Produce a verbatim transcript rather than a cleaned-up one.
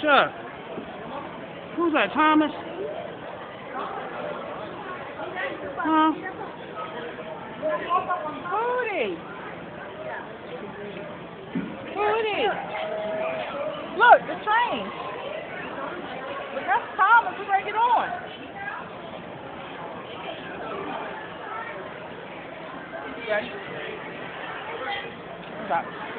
Chuck. Who's that, Thomas? Huh? Hootie. Hootie. Look, the train. Look, that's Thomas. We're ready to get on. Ready? Stop.